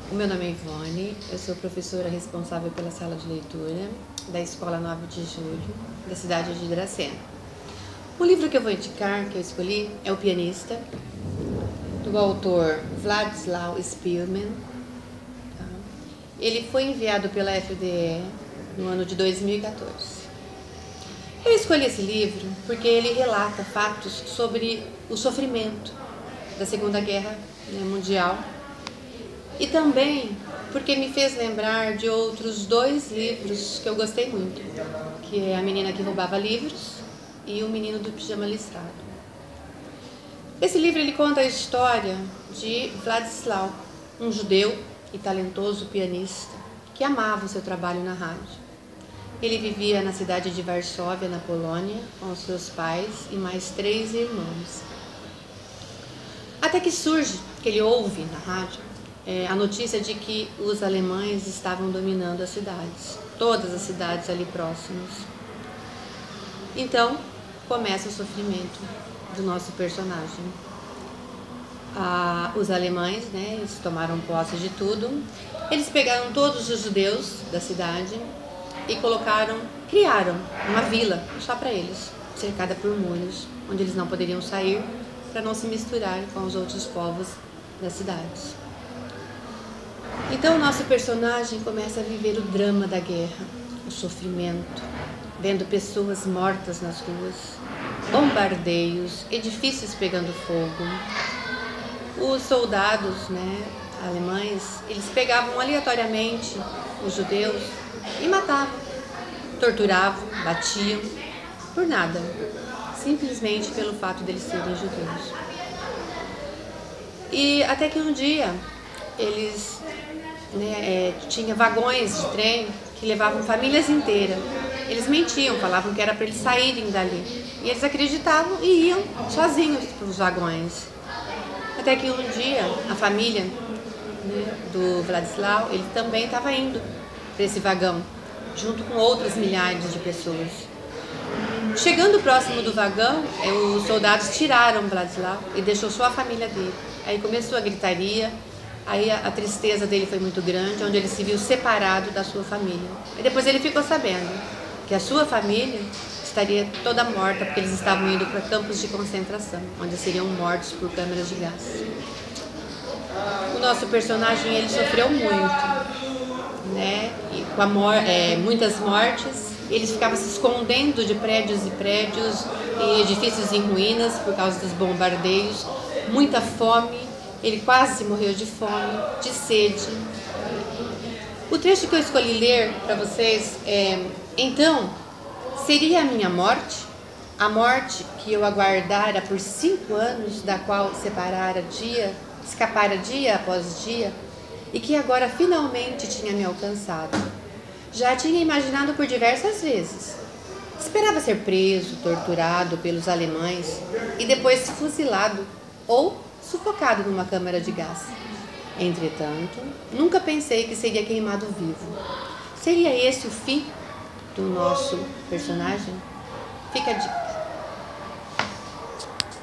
O meu nome é Ivone, eu sou professora responsável pela sala de leitura da Escola 9 de Julho, da cidade de Dracena. O livro que eu vou indicar, que eu escolhi, é O Pianista, do autor Władysław Szpilman. Ele foi enviado pela FDE no ano de 2014. Eu escolhi esse livro porque ele relata fatos sobre o sofrimento da Segunda Guerra Mundial e também porque me fez lembrar de outros dois livros que eu gostei muito, que é A Menina que Roubava Livros e O Menino do Pijama Listrado. Esse livro ele conta a história de Władysław, um judeu e talentoso pianista que amava o seu trabalho na rádio. Ele vivia na cidade de Varsóvia, na Polônia, com seus pais e mais 3 irmãos. Até que surge, que ele ouve na rádio, a notícia de que os alemães estavam dominando as cidades, todas as cidades ali próximas. Então, começa o sofrimento do nosso personagem. Os alemães, eles tomaram posse de tudo. Eles pegaram todos os judeus da cidade e criaram uma vila só para eles, cercada por muros, onde eles não poderiam sair para não se misturar com os outros povos das cidades. Então o nosso personagem começa a viver o drama da guerra, o sofrimento, vendo pessoas mortas nas ruas, bombardeios, edifícios pegando fogo. Os soldados, alemães, eles pegavam aleatoriamente os judeus e matavam, torturavam, batiam, por nada, simplesmente pelo fato deles serem judeus. E até que um dia eles tinham vagões de trem que levavam famílias inteiras. Eles mentiam, falavam que era para eles saírem dali. E eles acreditavam e iam sozinhos para os vagões. Até que um dia a família do Władysław, ele também estava indo para esse vagão, junto com outras milhares de pessoas. Chegando próximo do vagão, os soldados tiraram o Władysław e deixou só a família dele. Aí começou a gritaria, aí a tristeza dele foi muito grande, onde ele se viu separado da sua família. E depois ele ficou sabendo que a sua família estaria toda morta, porque eles estavam indo para campos de concentração, onde seriam mortos por câmeras de gás. O nosso personagem, ele sofreu muito, e com muitas mortes. Eles ficavam se escondendo de prédios e prédios e edifícios em ruínas por causa dos bombardeios, muita fome, ele quase morreu de fome, de sede. O trecho que eu escolhi ler para vocês é: então, seria a minha morte, a morte que eu aguardara por 5 anos, da qual escapara dia após dia, e que agora finalmente tinha me alcançado. Já tinha imaginado por diversas vezes. Esperava ser preso, torturado pelos alemães e depois fuzilado ou sufocado numa câmara de gás. Entretanto, nunca pensei que seria queimado vivo. Seria esse o fim do nosso personagem? Fica a dica.